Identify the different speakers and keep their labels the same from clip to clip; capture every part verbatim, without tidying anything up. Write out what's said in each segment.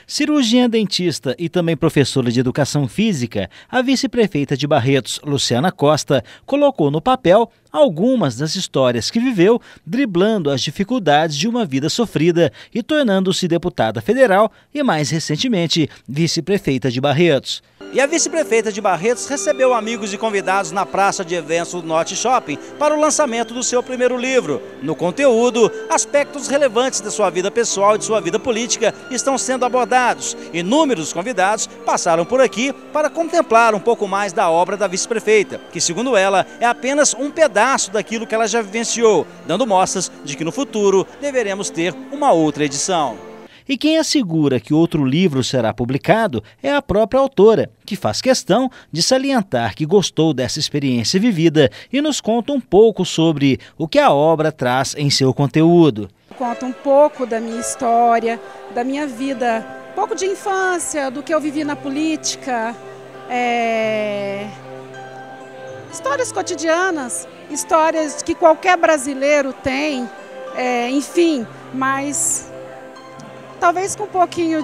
Speaker 1: Cirurgiã dentista e também professora de educação física, a vice-prefeita de Barretos, Luciana Costa, colocou no papel algumas das histórias que viveu, driblando as dificuldades de uma vida sofrida e tornando-se deputada federal e, mais recentemente, vice-prefeita de Barretos. E a vice-prefeita de Barretos recebeu amigos e convidados na praça de eventos do Norte Shopping para o lançamento do seu primeiro livro. No conteúdo, aspectos relevantes da sua vida pessoal e de sua vida política estão sendo abordados. Inúmeros convidados passaram por aqui para contemplar um pouco mais da obra da vice-prefeita, que, segundo ela, é apenas um pedaço daquilo que ela já vivenciou, dando mostras de que no futuro deveremos ter uma outra edição. E quem assegura que outro livro será publicado é a própria autora, que faz questão de salientar que gostou dessa experiência vivida e nos conta um pouco sobre o que a obra traz em seu conteúdo.
Speaker 2: Conta um pouco da minha história, da minha vida, um pouco de infância, do que eu vivi na política, é... histórias cotidianas, histórias que qualquer brasileiro tem, é... enfim, mas... talvez com um pouquinho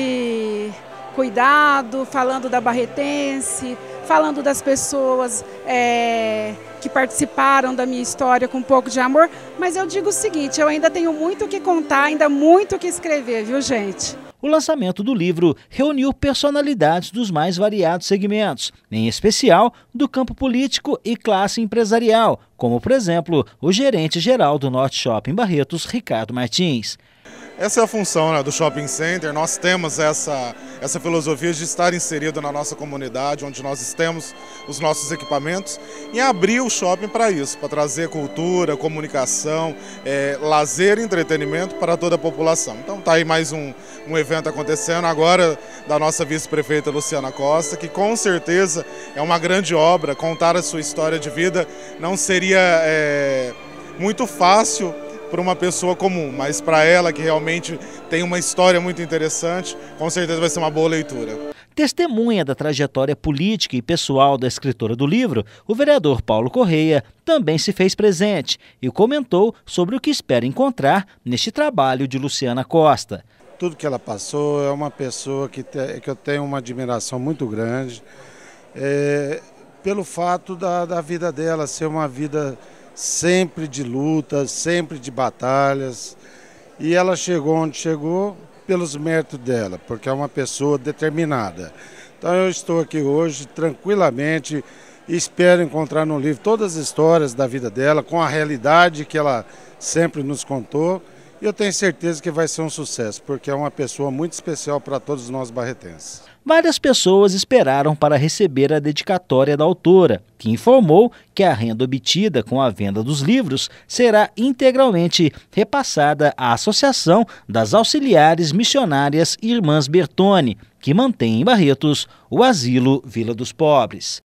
Speaker 2: de cuidado, falando da barretense, falando das pessoas é, que participaram da minha história com um pouco de amor. Mas eu digo o seguinte, eu ainda tenho muito o que contar, ainda muito o que escrever, viu, gente?
Speaker 1: O lançamento do livro reuniu personalidades dos mais variados segmentos, em especial do campo político e classe empresarial, como, por exemplo, o gerente-geral do Norte Shopping Barretos, Ricardo Martins.
Speaker 3: Essa é a função, né, do Shopping Center. Nós temos essa, essa filosofia de estar inserido na nossa comunidade, onde nós temos os nossos equipamentos, e abrir o shopping para isso, para trazer cultura, comunicação, é, lazer e entretenimento para toda a população. Então está aí mais um, um evento acontecendo agora da nossa vice-prefeita Luciana Costa, que com certeza é uma grande obra. Contar a sua história de vida não seria é, muito fácil para uma pessoa comum, mas para ela, que realmente tem uma história muito interessante, com certeza vai ser uma boa leitura.
Speaker 1: Testemunha da trajetória política e pessoal da escritora do livro, o vereador Paulo Correia também se fez presente e comentou sobre o que espera encontrar neste trabalho de Luciana Costa.
Speaker 4: Tudo que ela passou, é uma pessoa que, te, que eu tenho uma admiração muito grande, é, pelo fato da, da vida dela ser uma vida sempre de lutas, sempre de batalhas, e ela chegou onde chegou pelos méritos dela, porque é uma pessoa determinada. Então eu estou aqui hoje tranquilamente e espero encontrar no livro todas as histórias da vida dela, com a realidade que ela sempre nos contou, e eu tenho certeza que vai ser um sucesso, porque é uma pessoa muito especial para todos nós barretenses.
Speaker 1: Várias pessoas esperaram para receber a dedicatória da autora, que informou que a renda obtida com a venda dos livros será integralmente repassada à Associação das Auxiliares Missionárias Irmãs Bertone, que mantém em Barretos o Asilo Vila dos Pobres.